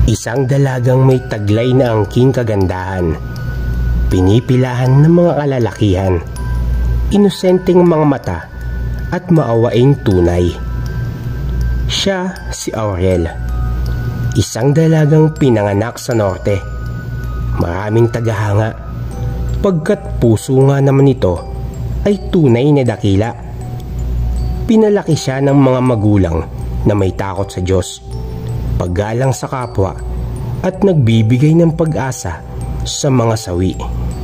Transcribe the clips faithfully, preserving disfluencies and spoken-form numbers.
Isang dalagang may taglay na angking kagandahan, pinipilahan ng mga kalalakihan, inosenteng mga mata at maawaing tunay. Siya si Auriel, isang dalagang pinanganak sa norte. Maraming tagahanga, pagkat puso nga naman ito ay tunay na dakila. Pinalaki siya ng mga magulang na may takot sa Diyos, paggalang sa kapwa at nagbibigay ng pag-asa sa mga sawi.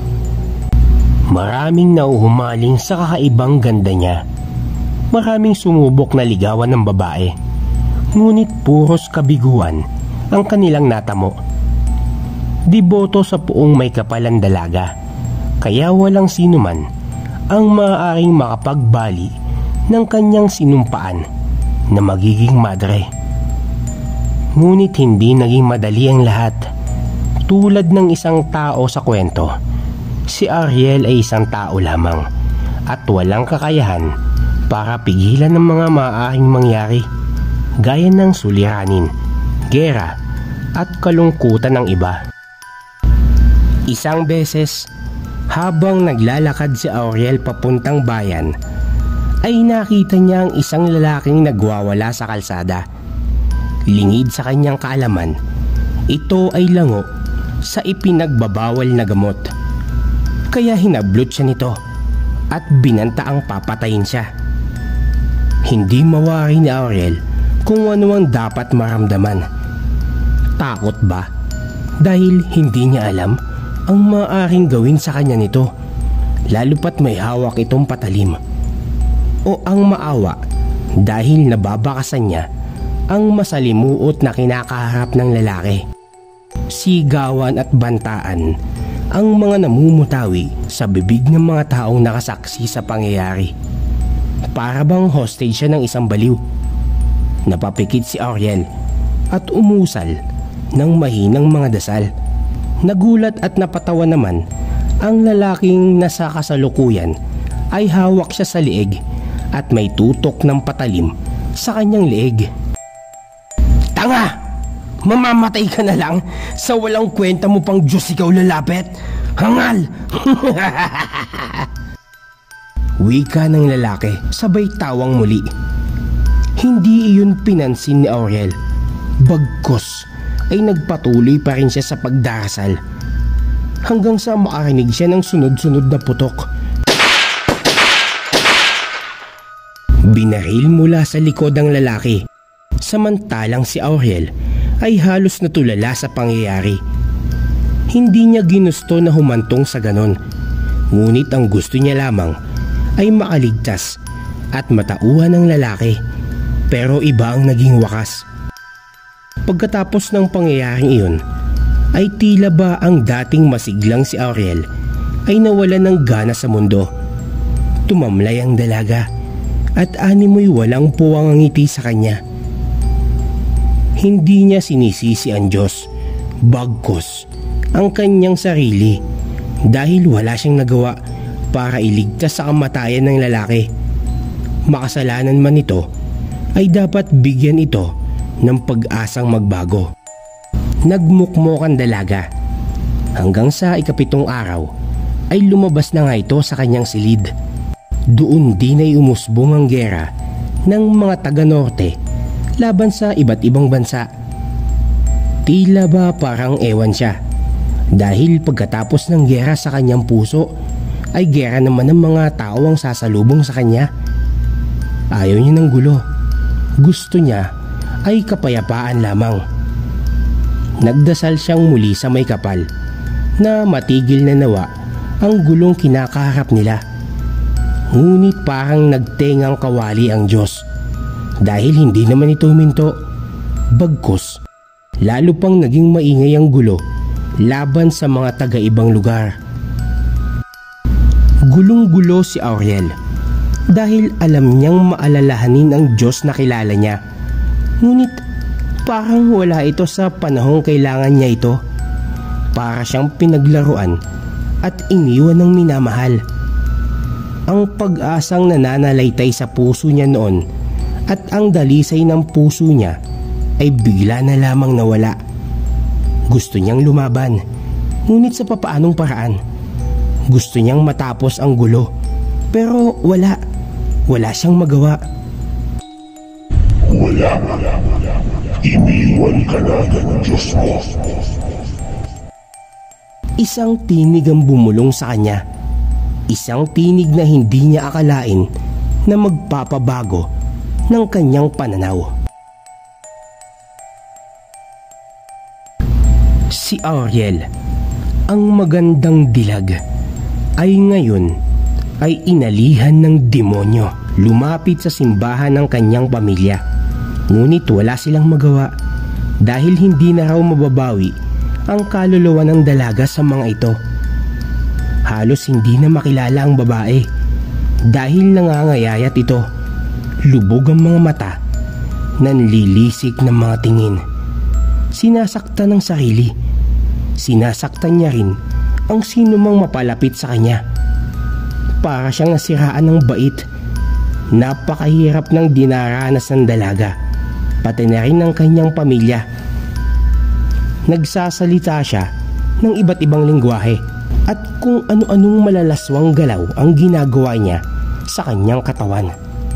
Maraming nauhumaling sa kakaibang ganda niya. Maraming sumubok na ligawan ng babae, ngunit puros kabiguan ang kanilang natamo. Diboto sa puong may kapalang dalaga, kaya walang sinuman ang maaaring makapagbali ng kanyang sinumpaan na magiging madre. Ngunit hindi naging madali ang lahat. Tulad ng isang tao sa kwento, si Auriel ay isang tao lamang at walang kakayahan para pigilan ng mga maaaring mangyari, gaya ng suliranin, gera at kalungkutan ng iba. Isang beses, habang naglalakad si Auriel papuntang bayan, ay nakita niya ang isang lalaking nagwawala sa kalsada. Lingid sa kanyang kaalaman, ito ay lango sa ipinagbabawal na gamot. Kaya hinablot siya nito at binanta ang papatayin siya. Hindi mawari ni Auriel kung ano ang dapat maramdaman. Takot ba? Dahil hindi niya alam ang maaaring gawin sa kanya nito, lalo pat may hawak itong patalim. O ang maawa dahil nababakasan niya ang masalimuot na kinakaharap ng lalaki. Sigawan at bantaan ang mga namumutawi sa bibig ng mga taong nakasaksi sa pangyayari. Para bang hostage siya ng isang baliw. Napapikit si Auriel at umusal ng mahinang mga dasal. Nagulat at napatawa naman ang lalaking nasa kasalukuyan ay hawak siya sa liig at may tutok ng patalim sa kanyang liig. Tanga! Mamamatay ka na lang sa walang kwenta mo pang Diyos ikaw lalapit! Hangal! Wika ng lalaki sabay tawang muli. Hindi iyon pinansin ni Auriel. Bagkus ay nagpatuloy pa rin siya sa pagdarasal hanggang sa makarinig siya ng sunod-sunod na putok. Binaril mula sa likod ang lalaki, samantalang si Auriel ay halos natulala sa pangyayari. Hindi niya ginusto na humantong sa ganon, ngunit ang gusto niya lamang ay makaligtas at matauhan ng lalaki. Pero iba ang naging wakas. Pagkatapos ng pangyayaring iyon, ay tila ba ang dating masiglang si Auriel ay nawalan ng gana sa mundo. Tumamlay ang dalaga at animoy walang puwang ang ngiti sa kanya. Hindi niya sinisisi ang Diyos, bagkus ang kanyang sarili, dahil wala siyang nagawa para iligtas sa kamatayan ng lalaki. Makasalanan man ito, ay dapat bigyan ito ng pag-asang magbago. Nagmukmok ang dalaga hanggang sa ikapitong araw ay lumabas na nga ito sa kanyang silid. Doon din ay umusbong ang gera ng mga taga-norte laban sa iba't ibang bansa. Tila ba parang ewan siya, dahil pagkatapos ng gera sa kanyang puso ay gera naman ng mga tao ang sasalubong sa kanya. Ayaw niya ng gulo. Gusto niya ay kapayapaan lamang. Nagdasal siyang muli sa may kapal na matigil na nawa ang gulong kinakaharap nila. Ngunit parang nagtengang kawali ang Diyos, dahil hindi naman ito huminto. Bagkus, lalo pang naging maingay ang gulo laban sa mga taga-ibang lugar. Gulong-gulo si Auriel dahil alam niyang maalalahanin ang Diyos na kilala niya. Ngunit parang wala ito sa panahong kailangan niya ito. Para siyang pinaglaruan at iniwan ng minamahal. Ang pag-asang nananalaytay sa puso niya noon at ang dalisay ng puso niya ay bigla na lamang nawala. Gusto niyang lumaban, ngunit sa papaanong paraan. Gusto niyang matapos ang gulo, pero wala. Wala siyang magawa. Wala. Iniwan ka na ng Diyos mo. Isang tinig ang bumulong sa kanya. Isang tinig na hindi niya akalain na magpapabago ng kanyang pananaw. Si Auriel, ang magandang dilag, ay ngayon ay inalihan ng demonyo. Lumapit sa simbahan ng kanyang pamilya. Ngunit wala silang magawa dahil hindi na raw mababawi ang kaluluwa ng dalaga sa mga ito. Halos hindi na makilala ang babae dahil nangangayayat ito. Lubog ang mga mata, nanlilisik ng mga tingin. Sinasaktan ng sarili. Sinasaktan niya rin ang sinumang mapalapit sa kanya. Para siyang nasiraan ng bait. Napakahirap ng dinaranas ng dalaga, pati na rin ng kanyang pamilya. Nagsasalita siya ng iba't ibang lengguwahe at kung ano-anong malalaswang galaw ang ginagawa niya sa kanyang katawan.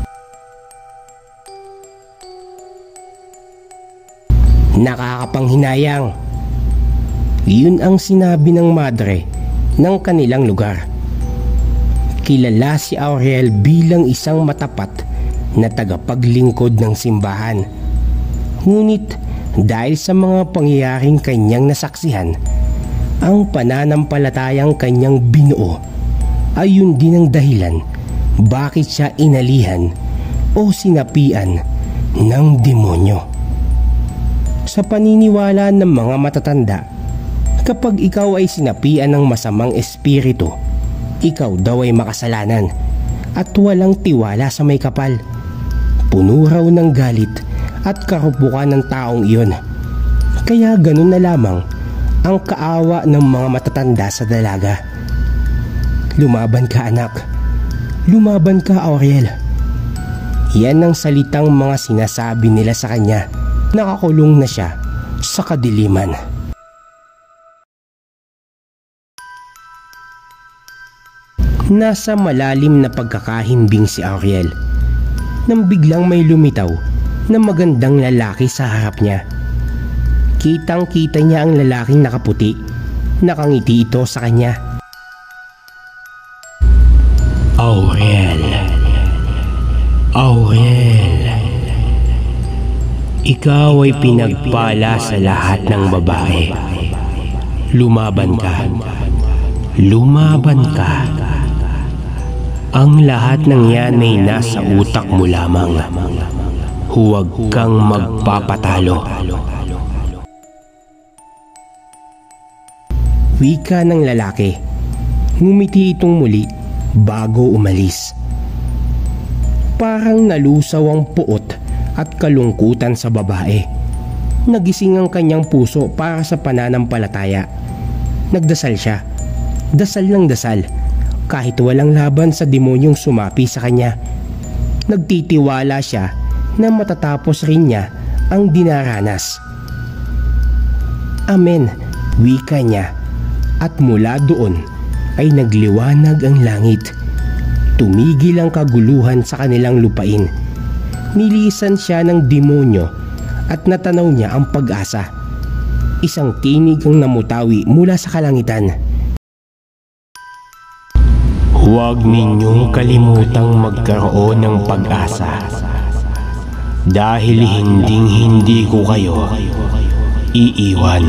Nakakapanghinayang. Yun ang sinabi ng madre ng kanilang lugar. Kilala si Auriel bilang isang matapat na tagapaglingkod ng simbahan. Ngunit dahil sa mga pangyayaring kanyang nasaksihan, ang pananampalatayang kanyang binuo ay yun din ang dahilan bakit siya inalihan o sinapian ng demonyo. Sa paniniwala ng mga matatanda, kapag ikaw ay sinapian ng masamang espiritu, ikaw daw ay makasalanan at walang tiwala sa may kapal. Puno raw ng galit at karupukan ng taong iyon. Kaya ganun na lamang ang kaawa ng mga matatanda sa dalaga. Lumaban ka, anak. Lumaban ka, Auriel. Yan ang salitang mga sinasabi nila sa kanya. Nakakulong na siya sa kadiliman. Nasa malalim na pagkakahimbing si Auriel nang biglang may lumitaw na magandang lalaki sa harap niya. Kitang-kita niya ang lalaking nakaputi. Nakangiti ito sa kanya. Auriel, Auriel, ikaw ay pinagpala sa lahat ng babae. Lumaban ka. Lumaban ka. Ang lahat ng yan ay nasa utak mo lamang. Huwag kang magpapatalo. Wika ng lalaki. Ngumiti itong muli bago umalis. Parang nalusaw ang puot at kalungkutan sa babae. Nagising ang kanyang puso para sa pananampalataya. Nagdasal siya. Dasal ng dasal. Kahit walang laban sa demonyong sumapi sa kanya. Nagtitiwala siya na matatapos rin niya ang dinaranas. Amen, wika niya. At mula doon ay nagliwanag ang langit. Tumigil ang kaguluhan sa kanilang lupain. Nilisan siya ng demonyo at natanaw niya ang pag-asa. Isang tinig ang namutawi mula sa kalangitan. Huwag ninyong kalimutang magkaroon ng pag-asa dahil hinding-hindi ko kayo iiwan.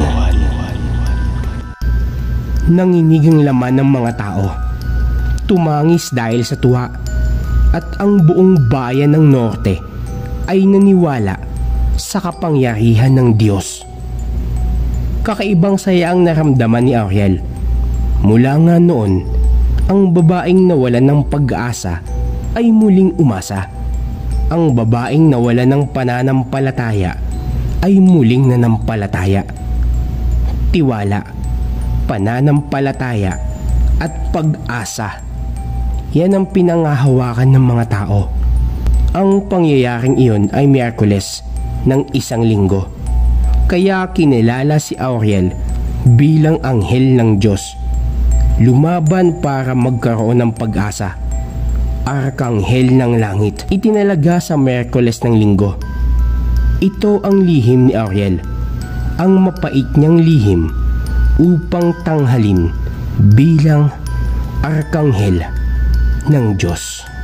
Nanginig ang laman ng mga tao. Tumangis dahil sa tuwa at ang buong bayan ng norte ay naniwala sa kapangyarihan ng Diyos. Kakaibang saya ang naramdaman ni Auriel. Mula nga noon, ang babaeng nawalan ng pag-asa ay muling umasa. Ang babaeng nawalan ng pananampalataya ay muling nanampalataya. Tiwala, pananampalataya at pag-asa. Yan ang pinangahawakan ng mga tao. Ang pangyayaring iyon ay Miyerkules ng isang linggo. Kaya kinilala si Auriel bilang anghel ng Diyos. Lumaban para magkaroon ng pag-asa. Arkanghel ng langit, itinalaga sa Miyerkules ng linggo. Ito ang lihim ni Auriel, ang mapait niyang lihim upang tanghalin bilang arkanghel ng Diyos.